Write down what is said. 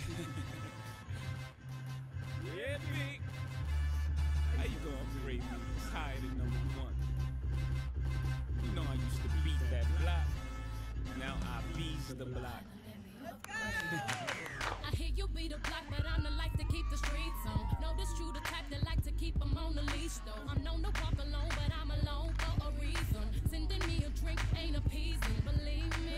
Yeah, big. How you gonna upgrade me? It's higher than #1. You know I used to beat that block. Now I bees the block. I hear you be the block, but I'm the life to keep the streets on. Know this true, the type that like to keep them on the leash, though. I'm known to walk alone, but I'm alone for a reason. Sending me a drink ain't appeasing, believe me.